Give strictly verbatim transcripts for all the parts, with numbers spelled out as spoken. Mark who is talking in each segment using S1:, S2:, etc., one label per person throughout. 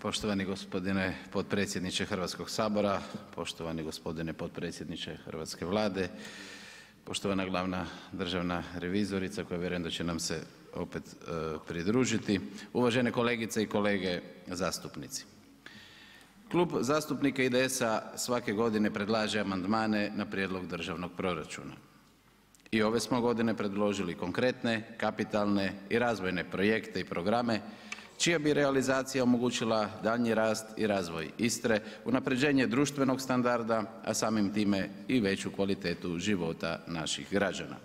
S1: Poštovani gospodine potpredsjedniče Hrvatskog sabora, poštovani gospodine potpredsjedniče hrvatske Vlade, poštovana glavna državna revizorica koja vjerujem da će nam se opet e, pridružiti, uvažene kolegice i kolege zastupnici. Klub zastupnika I D S-a svake godine predlaže amandmane na prijedlog državnog proračuna. I ove smo godine predložili konkretne, kapitalne i razvojne projekte i programe čija bi realizacija omogućila daljnji rast i razvoj Istre, unapređenje društvenog standarda, a samim time i veću kvalitetu života naših građana.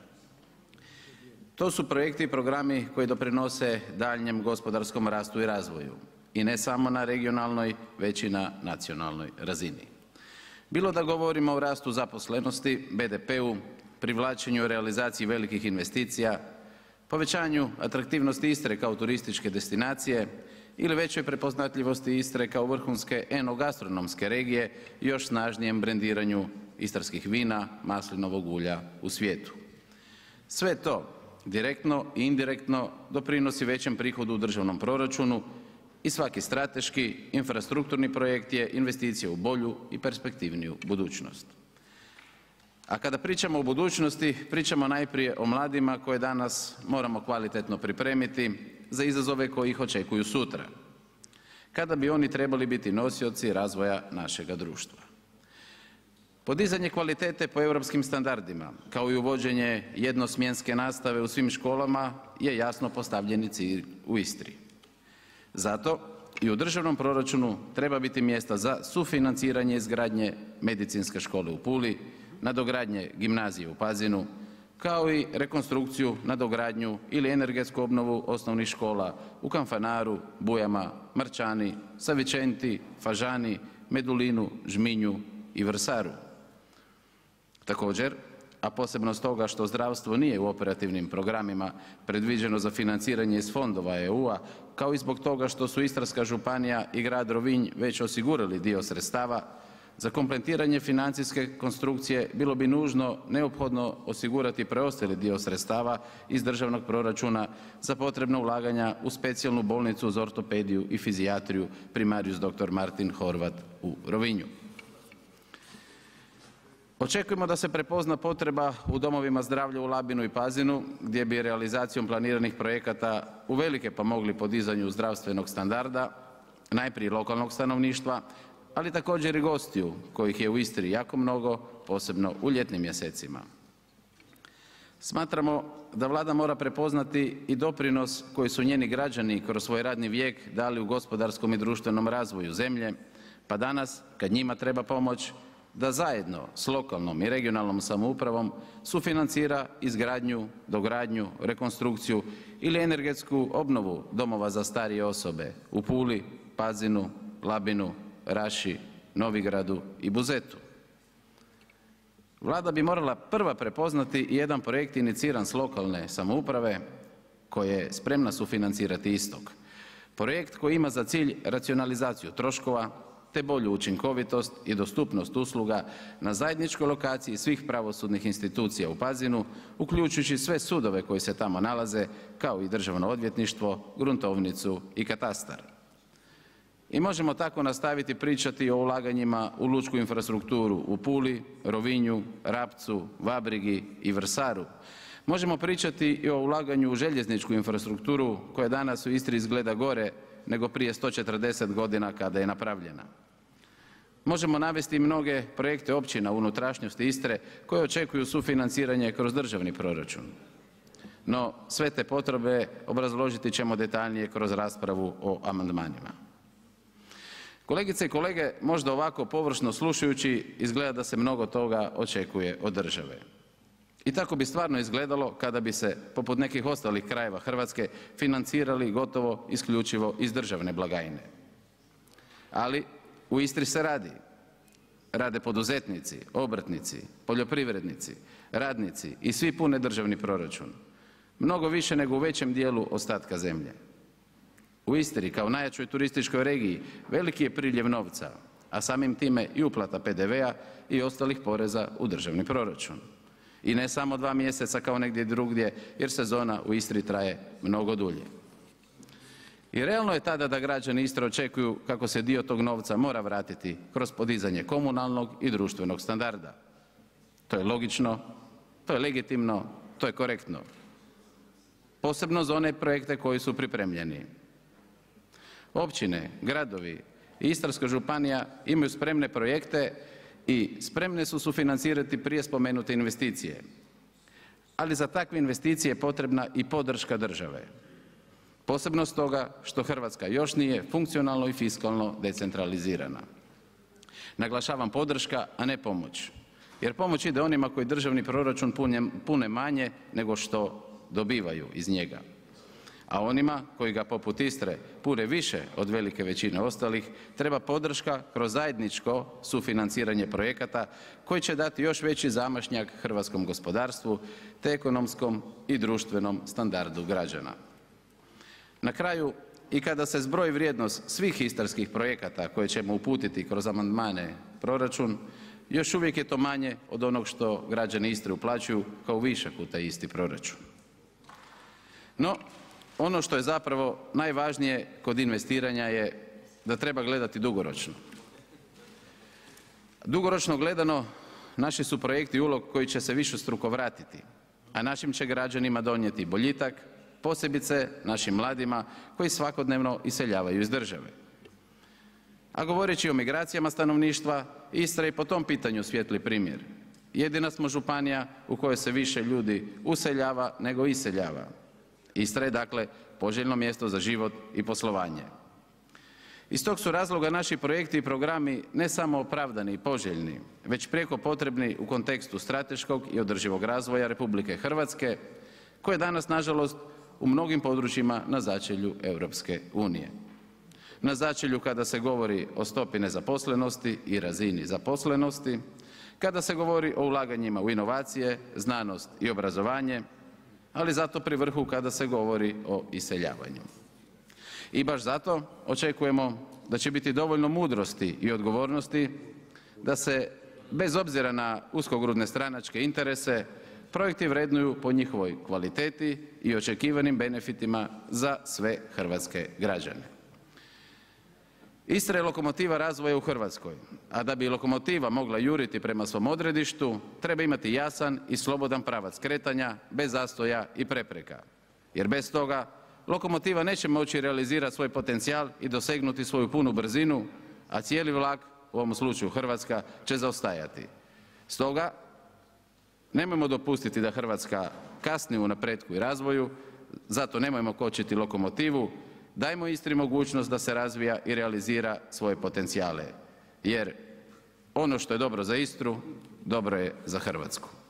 S1: To su projekti i programi koji doprinose daljnjem gospodarskom rastu i razvoju i ne samo na regionalnoj već i na nacionalnoj razini. Bilo da govorimo o rastu zaposlenosti, B D P-u, privlačenju i realizaciji velikih investicija, povećanju atraktivnosti Istre kao turističke destinacije ili većoj prepoznatljivosti Istre kao vrhunske enogastronomske regije i još snažnijem brendiranju istarskih vina, maslinovog ulja u svijetu. Sve to direktno i indirektno doprinosi većem prihodu u državnom proračunu i svaki strateški infrastrukturni projekt je investicija u bolju i perspektivniju budućnost. A kada pričamo o budućnosti, pričamo najprije o mladima koje danas moramo kvalitetno pripremiti za izazove koji ih očekuju sutra, kada bi oni trebali biti nosioci razvoja našega društva. Podizanje kvalitete po europskim standardima, kao i uvođenje jednosmjenske nastave u svim školama je jasno postavljeni cilj u Istri. Zato i u državnom proračunu treba biti mjesta za sufinanciranje izgradnje medicinske škole u Puli, nadogradnje gimnazije u Pazinu, kao i rekonstrukciju, nadogradnju ili energetsku obnovu osnovnih škola u Kanfanaru, Bujama, Marčani, Savičenti, Fažani, Medulinu, Žminju i Vrsaru. Također, a posebno stoga što zdravstvo nije u operativnim programima predviđeno za financiranje iz fondova E U-a, kao i zbog toga što su Istarska županija i grad Rovinj već osigurali dio sredstava, za kompletiranje financijske konstrukcije bilo bi nužno neophodno osigurati preostali dio sredstava iz državnog proračuna za potrebna ulaganja u specijalnu bolnicu za ortopediju i fizijatriju Primarius dr. Martin Horvat u Rovinju. Očekujemo da se prepozna potreba u domovima zdravlja u Labinu i Pazinu gdje bi realizacijom planiranih projekata uvelike pomogli podizanju zdravstvenog standarda, najprije lokalnog stanovništva, ali također i gostiju kojih je u Istri jako mnogo, posebno u ljetnim mjesecima. Smatramo da Vlada mora prepoznati i doprinos koji su njeni građani kroz svoj radni vijek dali u gospodarskom i društvenom razvoju zemlje, pa danas kad njima treba pomoć da zajedno s lokalnom i regionalnom samoupravom sufinancira izgradnju, dogradnju, rekonstrukciju ili energetsku obnovu domova za starije osobe u Puli, Pazinu, Labinu, Raši, Novigradu i Buzetu. Vlada bi morala prva prepoznati i jedan projekt iniciran s lokalne samouprave koje je spremna sufinancirati istog. Projekt koji ima za cilj racionalizaciju troškova te bolju učinkovitost i dostupnost usluga na zajedničkoj lokaciji svih pravosudnih institucija u Pazinu, uključujući sve sudove koji se tamo nalaze, kao i državno odvjetništvo, gruntovnicu i katastar. I možemo tako nastaviti pričati o ulaganjima u lučku infrastrukturu u Puli, Rovinju, Rapcu, Vabrigi i Vrsaru. Možemo pričati i o ulaganju u željezničku infrastrukturu koja danas u Istri izgleda gore nego prije sto četrdeset godina kada je napravljena. Možemo navesti mnoge projekte općina u unutrašnjosti Istre koje očekuju sufinanciranje kroz državni proračun. No, sve te potrebe obrazložiti ćemo detaljnije kroz raspravu o amandmanima. Kolegice i kolege, možda ovako površno slušajući izgleda da se mnogo toga očekuje od države. I tako bi stvarno izgledalo kada bi se, poput nekih ostalih krajeva Hrvatske, financirali gotovo isključivo iz državne blagajne. Ali u Istri se radi. Rade poduzetnici, obrtnici, poljoprivrednici, radnici i svi pune državni proračun. Mnogo više nego u većem dijelu ostatka zemlje. U Istri kao najjačoj turističkoj regiji veliki je priljev novca, a samim time i uplata P D V-a i ostalih poreza u državni proračun. I ne samo dva mjeseca kao negdje drugdje jer sezona u Istri traje mnogo dulje. I realno je tada da građani Istre očekuju kako se dio tog novca mora vratiti kroz podizanje komunalnog i društvenog standarda. To je logično, to je legitimno, to je korektno. Posebno za one projekte koji su pripremljeni. Općine, gradovi i Istarska županija imaju spremne projekte i spremne su sufinancirati prije spomenute investicije. Ali za takve investicije je potrebna i podrška države. Posebno stoga što Hrvatska još nije funkcionalno i fiskalno decentralizirana. Naglašavam podrška, a ne pomoć. Jer pomoć ide onima koji državni proračun pune manje nego što dobivaju iz njega. A onima koji ga poput Istre pune više od velike većine ostalih, treba podrška kroz zajedničko sufinanciranje projekata koji će dati još veći zamašnjak hrvatskom gospodarstvu te ekonomskom i društvenom standardu građana. Na kraju, i kada se zbroji vrijednost svih istarskih projekata koje ćemo uputiti kroz amandmane proračun, još uvijek je to manje od onog što građani Istre uplaćuju kao višak u taj isti proračun. No, ono što je zapravo najvažnije kod investiranja je da treba gledati dugoročno. Dugoročno gledano, naši su projekti ulog koji će se višestruko vratiti, a našim će građanima donijeti boljitak, posebice našim mladima koji svakodnevno iseljavaju iz države. A govoreći o migracijama stanovništva, Istra je po tom pitanju svijetli primjer. Jedina smo županija u kojoj se više ljudi useljava nego iseljava. Istra je dakle poželjno mjesto za život i poslovanje. Iz tog su razloga naši projekti i programi ne samo opravdani i poželjni, već prijeko potrebni u kontekstu strateškog i održivog razvoja Republike Hrvatske, koje danas nažalost u mnogim područjima na začelju Europske unije. Na začelju kada se govori o stopi nezaposlenosti i razini zaposlenosti, kada se govori o ulaganjima u inovacije, znanost i obrazovanje, ali zato pri vrhu kada se govori o iseljavanju. I baš zato očekujemo da će biti dovoljno mudrosti i odgovornosti da se bez obzira na uskogrudne stranačke interese projekti vrednuju po njihovoj kvaliteti i očekivanim benefitima za sve hrvatske građane. Istra je lokomotiva razvoja u Hrvatskoj, a da bi lokomotiva mogla juriti prema svom odredištu, treba imati jasan i slobodan pravac kretanja, bez zastoja i prepreka. Jer bez toga lokomotiva neće moći realizirati svoj potencijal i dosegnuti svoju punu brzinu, a cijeli vlak, u ovom slučaju Hrvatska, će zaostajati. Stoga, nemojmo dopustiti da Hrvatska kasni u napretku i razvoju, zato nemojmo kočiti lokomotivu, dajmo Istri mogućnost da se razvija i realizira svoje potencijale, jer ono što je dobro za Istru, dobro je za Hrvatsku.